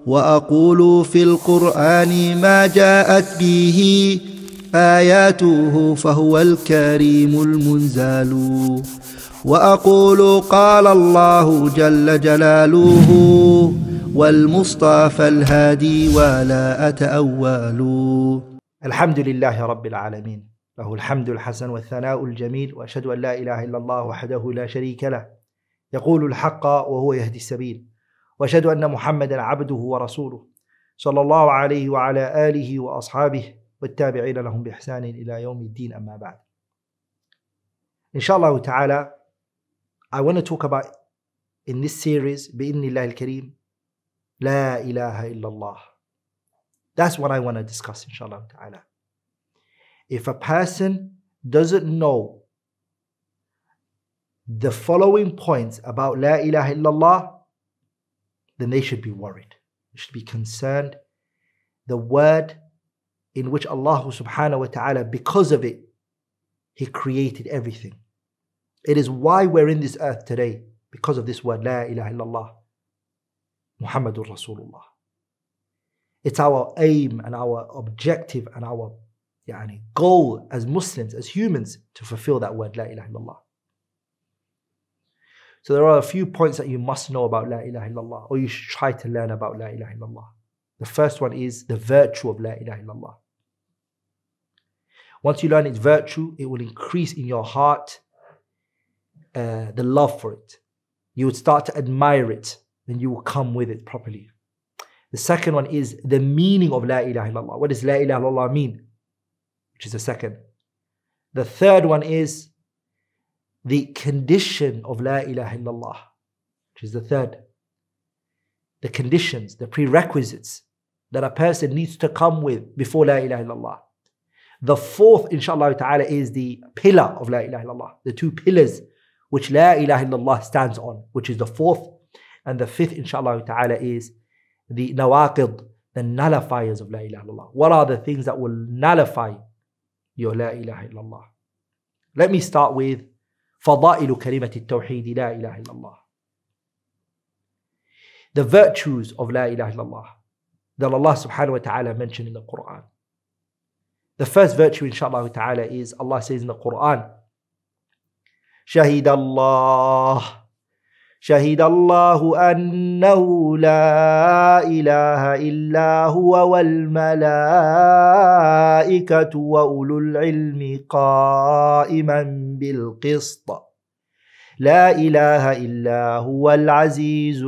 وأقول في القرآن ما جاءت به آياته فهو الكريم المنزال وأقول قال الله جل جلاله والمصطفى الهادي ولا أتأول. الحمد لله رب العالمين، له الحمد الحسن والثناء الجميل، وأشهد أن لا إله إلا الله وحده لا شريك له يقول الحق وهو يهدي السبيل، وأشهد أن محمدا عبده ورسوله صلى الله عليه وعلى آله وأصحابه والتابعين لهم بإحسان إلى يوم الدين. أما بعد. Inshallah ta'ala, I want to talk about in this series بإذن الله الكريم لا إله إلا الله. That's what I want to discuss inshallah ta'ala. If a person doesn't know the following points about La ilaha illallah, then they should be worried. They should be concerned. The word in which Allah subhanahu wa ta'ala, because of it, He created everything. It is why we're in this earth today, because of this word La ilaha illallah, Muhammadur Rasulullah. It's our aim and our objective and our goal as Muslims, as humans, to fulfill that word La ilaha illallah. So there are a few points that you must know about La ilaha illallah, or you should try to learn about La ilaha illallah. The first one is the virtue of La ilaha illallah. Once you learn its virtue, it will increase in your heart the love for it. You would start to admire it, then you will come with it properly. The second one is the meaning of La ilaha illallah. What does La ilaha illallah mean? Which is the second. The third one is the condition of La ilaha illallah, which is the third. The conditions, the prerequisites that a person needs to come with before La ilaha illallah. The fourth, inshallah ta'ala, is the pillar of La ilaha illallah. The two pillars which La ilaha illallah stands on, which is the fourth. And the fifth, inshallah ta'ala, is the nawaqid, the nullifiers of La ilaha illallah. What are the things that will nullify your La ilaha illallah? Let me start with فضائل كلمة التوحيد لا إله إلا الله. The virtues of La ilaha illallah that Allah subhanahu wa ta'ala mentioned in the Qur'an. The first virtue inshallah ta'ala is, Allah says in the Qur'an, شهد الله أنه لا إله إلا هو والملائكة وأولو العلم قائما بالقسط لا إله إلا هو العزيز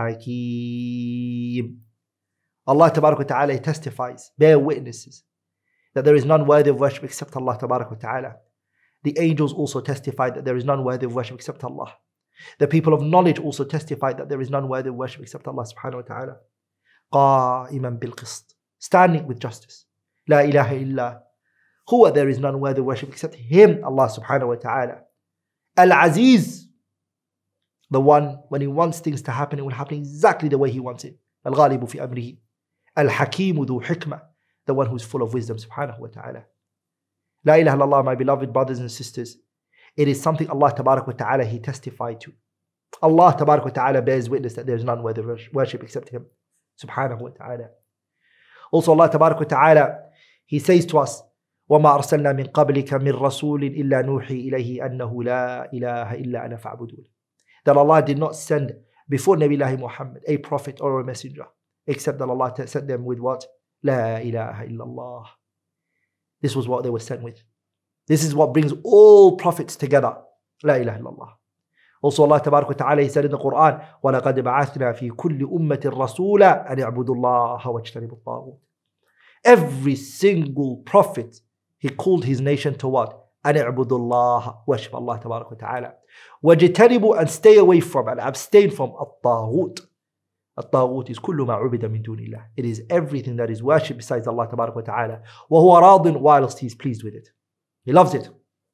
الحكيم. Allah Tabarak wa Ta'ala testifies, bear witnesses that there is none worthy of worship except Allah Tabarak wa Ta'ala. The angels also testify that there is none worthy of worship except Allah. The people of knowledge also testify that there is none worthy of worship except Allah subhanahu wa ta'ala. قَائِمًا بِالْقِسْطِ, standing with justice. La ilaha illa huwa, there is none worthy of worship except Him, Allah subhanahu wa ta'ala. Al-Aziz, the one, when He wants things to happen, it will happen exactly the way He wants it. Al-Ghalibu fi amrihi. Al-Hakimu dhu hikmah, the one who is full of wisdom subhanahu wa ta'ala. La ilaha illallah, my beloved brothers and sisters, it is something Allah Tabarak wa Ta'ala He testified to. Allah Tabarak wa Ta'ala bears witness that there is none worthy of worship except Him subhanahu wa ta'ala. Also Allah Tabarak wa Ta'ala, He says to us, وَمَا أَرْسَلْنَا مِن قَبْلِكَ مِن رَسُولٍ إِلَّا نُوحِي إِلَيْهِ أَنَّهُ لَا إِلَهَ إِلَّا أَنَا فَاعْبُدُونِ. That Allah did not send before Nabi Allahi Muhammad a prophet or a messenger, except that Allah sent them with what? La ilaha illallah. This was what they were sent with. This is what brings all prophets together. La ilaha illallah. Also Allah Tabarak wa Ta'ala, He said in the Qur'an, وَلَقَدْ بَعَثْنَا فِي كُلِّ أُمَّةٍ رَسُولًا أَنِ اعْبُدُوا اللَّهَ وَاجْتَنِبُوا الطَّاغُوتَ. Every single prophet, he called his nation to what? أَنِ اعْبُدُوا اللَّهَ, worship Allah Tabarak wa Ta'ala. وَاجْتَنِبُوا, and stay away from and abstain from الطَّاغُوتِ. الطاغوت is كل ما عبد من دون الله. It is everything that is worshipped besides Allah Tabarak wa Ta'ala. وَهُوَ رَاضٍ, whilst He is pleased with it. He loves it.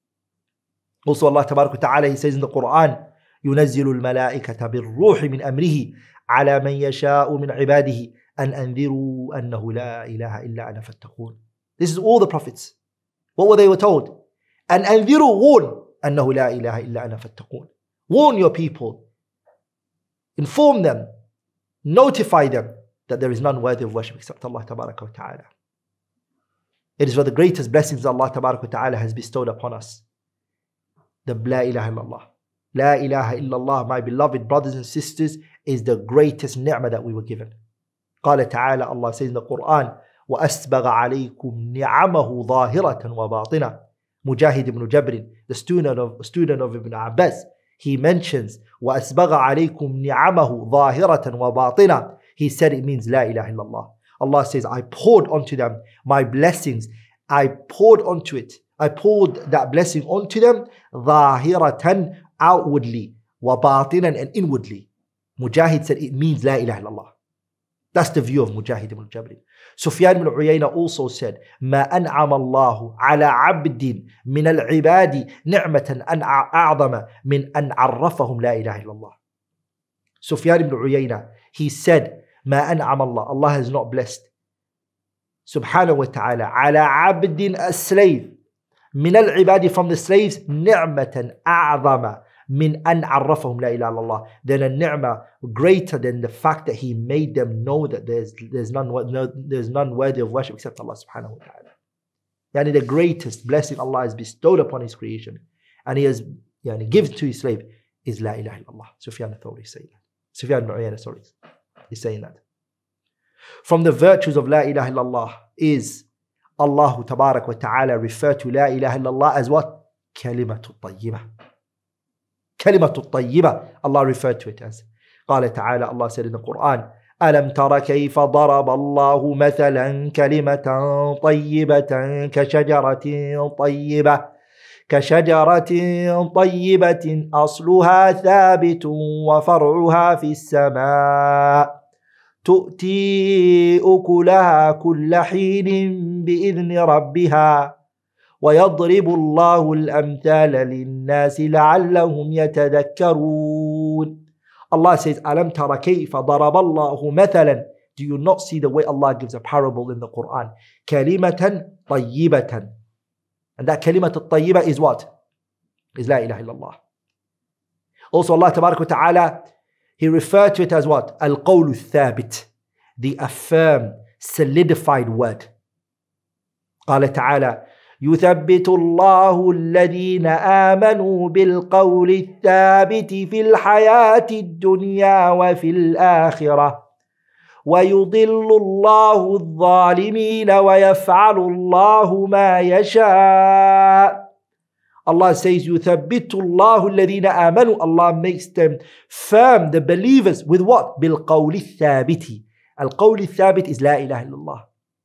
Also Allah Tabarak wa Ta'ala, He says in the Qur'an, يُنَزِّلُ الْمَلَائِكَةَ بِالرُّوحِ مِنْ أَمْرِهِ عَلَى مَنْ يَشَاءُ مِنْ عِبَادِهِ أَنْ أَنذِرُوا أَنَّهُ لَا إِلَهَ إِلَّا أَنَا فَاتَّقُونَ. This is all the prophets. What were they told? أَنْ أَنذِرُوا, warn, أَنَّهُ لَا إِلَهَ إِلَّا أَنَا فَاتَّقُونَ. Warn your people. Inform them. Notify them that there is none worthy of worship except Allah Tabaraka wa Ta'ala. It is for the greatest blessings Allah Tabaraka wa Ta'ala has bestowed upon us. The La ilaha illallah. La ilaha illallah, my beloved brothers and sisters, is the greatest ni'mah that we were given. قال تعالى, Allah says in the Qur'an, وَأَسْبَغَ عَلَيْكُمْ نِعَمَهُ ظَاهِرَةً وَبَاطِنًا. Mujahid ibn Jabr, the student of Ibn Abbas, he mentions وَأَسْبَغَ عَلَيْكُمْ نِعَمَهُ ظَاهِرَةً وَبَاطِنًا. He said it means La ilaha illallah. Allah says, I poured onto them my blessings. I poured that blessing onto them ظَاهِرَةً, outwardly, وَبَاطِنًا, and inwardly. Mujahid said it means La ilaha illallah. That's the view of Mujahid ibn Jabr. Sufyan ibn Uyayna also said, ما أنعم الله على عبد من العباد نعمة أعظم من أن عرفهم لا إله إلا الله. Sufyan ibn Uyayna, he said, ما أنعم الله, Allah has not blessed, subhanahu wa ta'ala, على عبد, a slave, من العباد, from the slaves, نعمة أعظم min an arrafahum la ilaha illallah, then a ni'mah greater than the fact that he made them know that there's none worthy of worship except Allah subhanahu wa ta'ala. Yani the greatest blessing Allah has bestowed upon His creation and He has given to His slave is La ilaha illallah. Sufyan al-Thawri is saying that. Sufyan ibn Uyayna, sorry, is saying that. From the virtues of La ilaha illallah is Allah tabarak wa ta'ala referred to La ilaha illallah as what? Kalimatu tayyibah. Kalimatu tayyibah, Allah referred to it as. قال تعالى, Allah said in the Qur'an, ألم تر كيف ضرب الله مثلا كلمة طيبة كشجرة طيبة أصلها ثابت وفرعها في السماء تؤتي أكلها كل حين بإذن ربها ويضرب الله الأمثال للناس لعلهم يتذكرون. Allah says, أَلَمْ تَرَ كَيْفَ ضَرَبَ اللَّهُ مَثَلًا. Do you not see the way Allah gives a parable in the Qur'an? كَلِمَةً طَيِّبَةً. And that kalimat al-tayyibah is what? Is La ilaha illallah. Also Allah tabarak wa ta'ala, He referred to it as what? Al-qawlu thabit. The affirmed, solidified word. قال تعالى, يثبت الله الذين آمنوا بالقول الثابت في الحياة الدنيا وفي الآخرة ويضل الله الظالمين ويفعل الله ما يشاء. Allah says, يثبت الله الذين آمنوا. Allah makes them firm, the believers, with what? بالقول الثابت. القول الثابت is La ilaha illallah.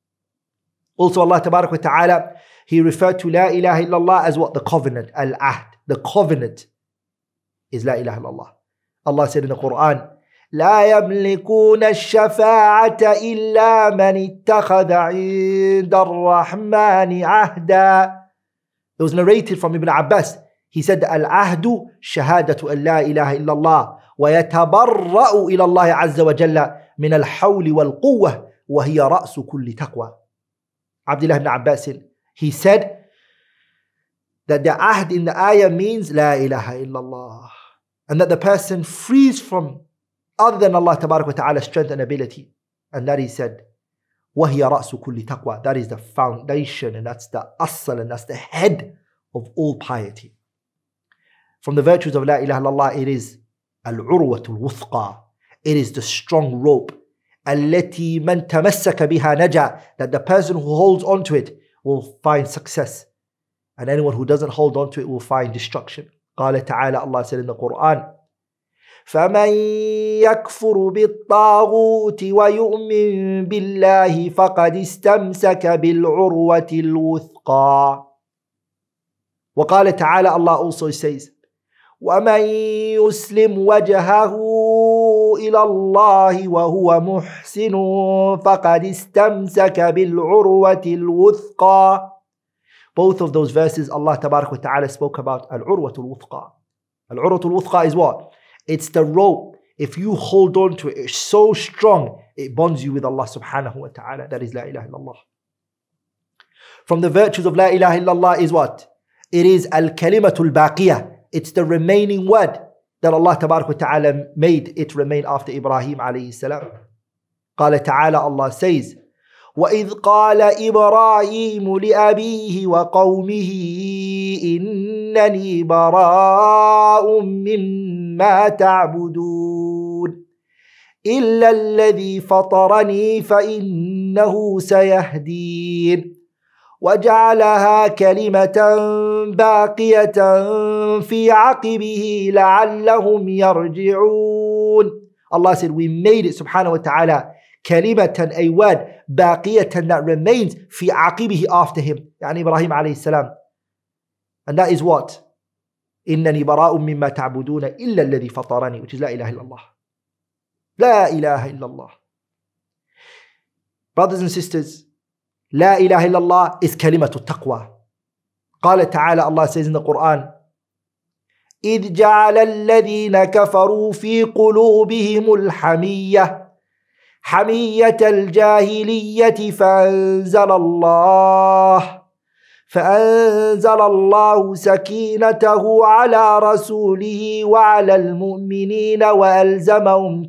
Also Allah tabarak wa ta'ala, He referred to La ilaha illallah as what? The covenant, al-ahd. The covenant is La ilaha illallah. Allah said in the Qur'an, لا يملكون الشفاعة إلا من اتخذ عند الرحمن عهدا. It was narrated from Ibn Abbas. He said, al-ahdu shahadatu an la ilaha illallah wa yatabarra'u ila Allah azza wa jalla min al-hawli wal-quwwah wa hiya ra'su kulli taqwa. Abdullah ibn Abbas, he said that the ahd in the ayah means La ilaha illallah, and that the person frees from other than Allah tabarak wa ta'ala strength and ability, and that he said وَهِيَ رَأْسُ كُلِّ تَقْوَى. That is the foundation, and that's the asl, and that's the head of all piety. From the virtues of La ilaha illallah, it is al-urwatul wuthqa. It is the strong rope. التي من تمسك بها نجا. That the person who holds on to it will find success, and anyone who doesn't hold on to it will find destruction. قال تعالى, Allah said in the Qur'an, فمن يكفر بالطاغوت ويؤمن بالله فقد استمسك بالعروة الوثقى. وقال تعالى, Allah also says, ومن يسلم وجهه إلى الله وهو محسن فقد استمسك بالعروة الوثقى. Both of those verses, Allah tabarak wa ta'ala spoke about al-urwatul wuthqa. Al-urwatul wuthqa is what? It's the rope. If you hold on to it, it's so strong, it bonds you with Allah subhanahu wa ta'ala. That is La ilaha illallah. From the virtues of La ilaha illallah is what? It is al-kalimatul baqiyah. It's the remaining word that Allah tabarak wa ta'ala made it remain after Ibrahim alayhi salam. قال تعالى, Allah says, وَإِذْ قَالَ إِبْرَاهِيمُ لِأَبِيهِ وَقَوْمِهِ إِنَّنِي بَرَاءٌ مِّمَّا تَعْبُدُونَ إِلَّا الَّذِي فَطَرَنِي فَإِنَّهُ سَيَهْدِينِ وَجَعَلَهَا كَلِمَةً بَاقِيَةً فِي عَقِبِهِ لَعَلَّهُمْ يَرْجِعُونَ. Allah said, we made it, subhanahu wa ta'ala, kalimatan, a word, baqiyatan, that remains, fi aqibihi, after him, yani Ibrahim alayhi salam. And that is what? Innani bara'un mimma ta'buduna illa alladhi fatarani, which is la ilaha illallah. La ilaha illallah. Brothers and sisters, la ilaha illallah is kalimatu taqwa. قال تعالى, Allah says in the Qur'an, إِذْ جَعَلَ الَّذِينَ كَفَرُوا فِي قُلُوبِهِمُ الْحَمِيَّةِ حمية الجاهلية فأنزل الله سكينته على رسوله وعلى المؤمنين وألزمهم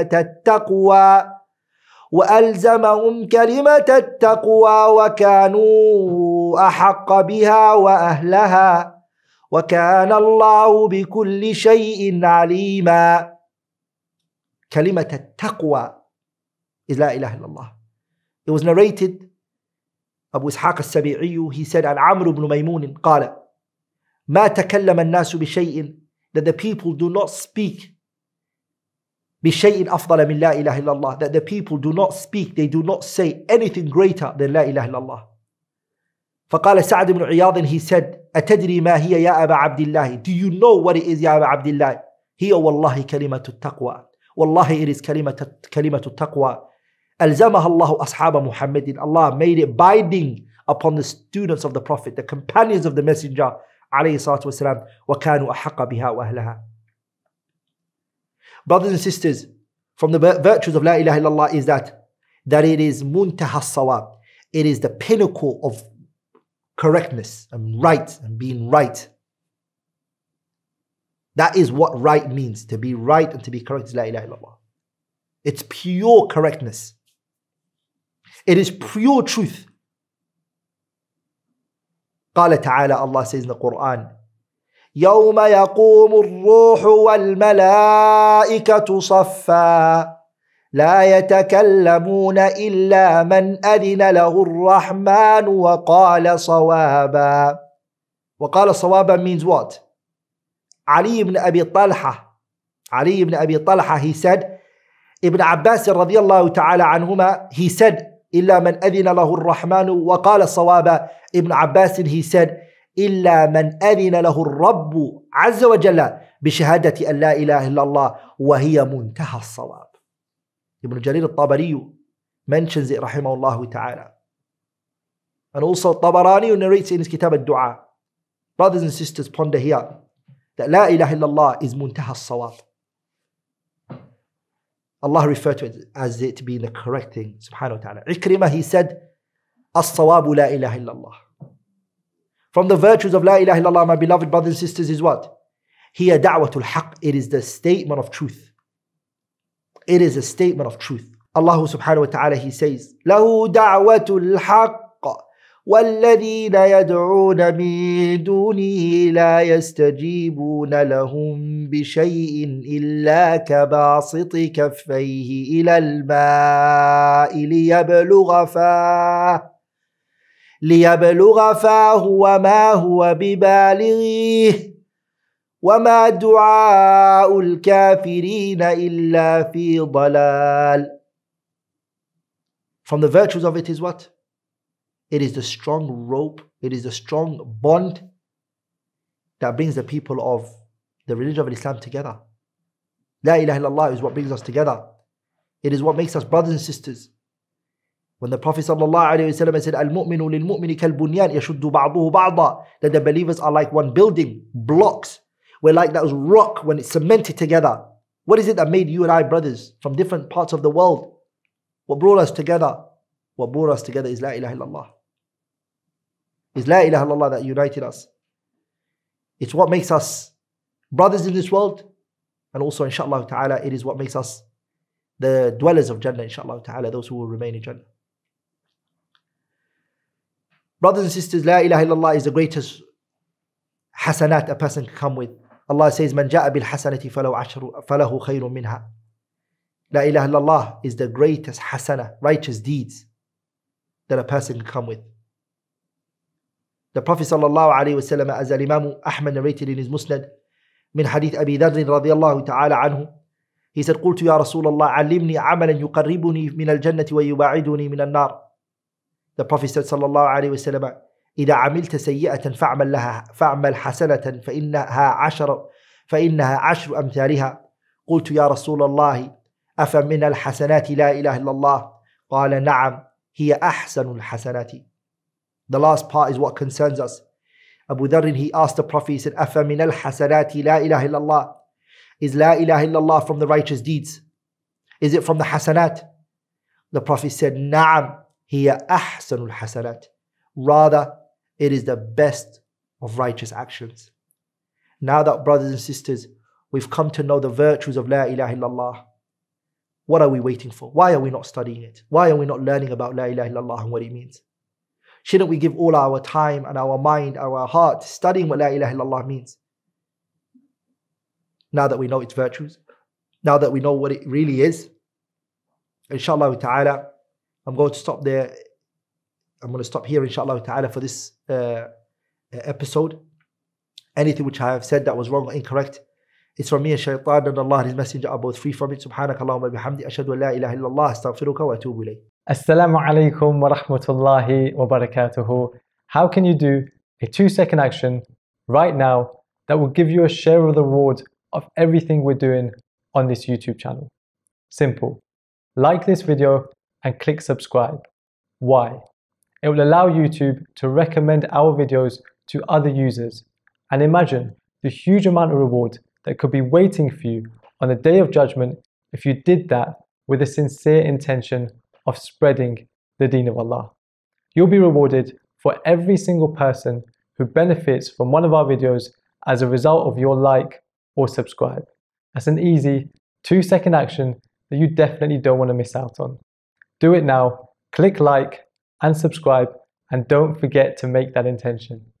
كلمة التقوى وكانوا أحق بها وأهلها وكان الله بكل شيء عليما. كلمة التقوى is la ilaha illallah. It was narrated, Abu Ishaq al-Sabi'i, he said, an Amr ibn Maymun قال ما تكلم الناس بشيء, that the people do not speak بشيء أفضل من لا إله إلا الله, that the people do not speak, they do not say anything greater than la ilaha illallah. فقال سعد بن عياض, he said, أتدري ما هي يا أبا عبد الله, do you know what it is يا أبا عبد الله? هي والله كلمة التقوى, والله it is كلمة التقوى. ألزمها الله أصحاب محمد, Allah made it binding upon the students of the Prophet, the companions of the Messenger عليه الصلاة والسلام, وكانوا أحق بها وأهلها. Brothers and sisters, from the virtues of La ilaha illallah is that it is muntaha sawab. It is the pinnacle of correctness and right and being right. That is what right means. To be right and to be correct is La ilaha illallah. It's pure correctness. It is pure truth. قال تعالى, Allah says in the Qur'an, يوم يقوم الروح والملائكة صفا لا يتكلمون إلا من أذن له الرحمن وقال صوابا. وقال صوابا means what? Ali ibn Abi Talha, he said, Ibn Abbas radiyallahu ta'ala anhuma, he said, إلا من أذن له الرحمن وقال صوابا. Ibn Abbas, he said, إلا من أذن له الرب عز وجل بشهادة أن لا إله إلا الله وهي منتهى الصواب. Ibn Jarir al-Tabari mentions it rahimahullah ta'ala. And also Tabarani narrates in his kitab al-Du'a. Brothers and sisters, ponder here that La ilaha illallah is muntaha as-sawab. Allah referred to it as it being the correct thing, subhanahu wa ta'ala. Ikrimah, he said, as-sawabu la ilaha illallah. From the virtues of La ilaha illallah, my beloved brothers and sisters, is what? Hiya da'watul haqq. It is the statement of truth. It is a statement of truth. Allah subhanahu wa ta'ala, he says, lahu da'watul haqq والذين يدعون من دونه لا يستجيبون لهم بشيء إلا كباسط كفيه إلى الماء ليبلغ فاه وما هو ببالغه وما دعاء الكافرين إلا في ضلال. From the virtues of it is what? It is the strong rope, it is the strong bond that brings the people of the religion of Islam together. La ilaha illallah is what brings us together. It is what makes us brothers and sisters. When the Prophet ﷺ said, Al-mu'minu lil-mu'mini kal-bunyan yashuddu ba'duhu ba'da, that the believers are like one building, blocks. We're like that rock when it's cemented together. What is it that made you and I brothers from different parts of the world? What brought us together? What brought us together is La ilaha illallah. It's La ilaha illallah that united us. It's what makes us brothers in this world. And also, inshallah ta'ala, it is what makes us the dwellers of Jannah, inshallah ta'ala, those who will remain in Jannah. Brothers and sisters, La ilaha illallah is the greatest hasanat a person can come with. Allah says, Man ja'a bil hasanati falahu khayrun minha. La ilaha illallah is the greatest hasana, righteous deeds that a person can come with. The Prophet sallallahu alayhi wa sallam, as Imam Ahmad narrated in his Musnad, min hadith Abi Dharr radiyallahu ta'ala anhu, he said, قلت يا رسول الله علمني عملا يقربني من الجنة ويباعدني من النار. The Prophet said sallallahu alayhi wa sallam, إذا عملت سيئة فاعمل حسنة فإنها عشر أمثالها. قلت يا رسول الله أفمن الحسنات لا إله إلا الله؟ قال نعم هي أحسن الحسنات. The last part is what concerns us. Abu Dharr, he asked the Prophet, he said, أفمن الحسنات لا إله إلا الله? Is La ilaha illallah from the righteous deeds? Is it from the hasanat? The Prophet said, نعم هي أحسن الحسنات. Rather, it is the best of righteous actions. Now that, brothers and sisters, we've come to know the virtues of La ilaha illallah, what are we waiting for? Why are we not studying it? Why are we not learning about La ilaha illallah and what it means? Shouldn't we give all our time and our mind, our heart, studying what La ilaha illallah means? Now that we know its virtues, now that we know what it really is, inshallah ta'ala, I'm going to stop there. I'm going to stop here, inshallah ta'ala, for this episode. Anything which I have said that was wrong or incorrect, it's from me and shaitan, and Allah and His Messenger are both free from it. Subhanakallahumma bihamdi, ashhadu an la ilaha illallah, astaghfiruka wa atubu ilayk. Assalamu alaikum wa rahmatullahi wa barakatuhu. How can you do a 2-second action right now that will give you a share of the reward of everything we're doing on this YouTube channel? Simple. Like this video and click subscribe. Why? It will allow YouTube to recommend our videos to other users. And imagine the huge amount of reward that could be waiting for you on the Day of Judgment if you did that with a sincere intention of spreading the Deen of Allah. You'll be rewarded for every single person who benefits from one of our videos as a result of your like or subscribe. That's an easy 2-second action that you definitely don't want to miss out on. Do it now, click like and subscribe, and don't forget to make that intention.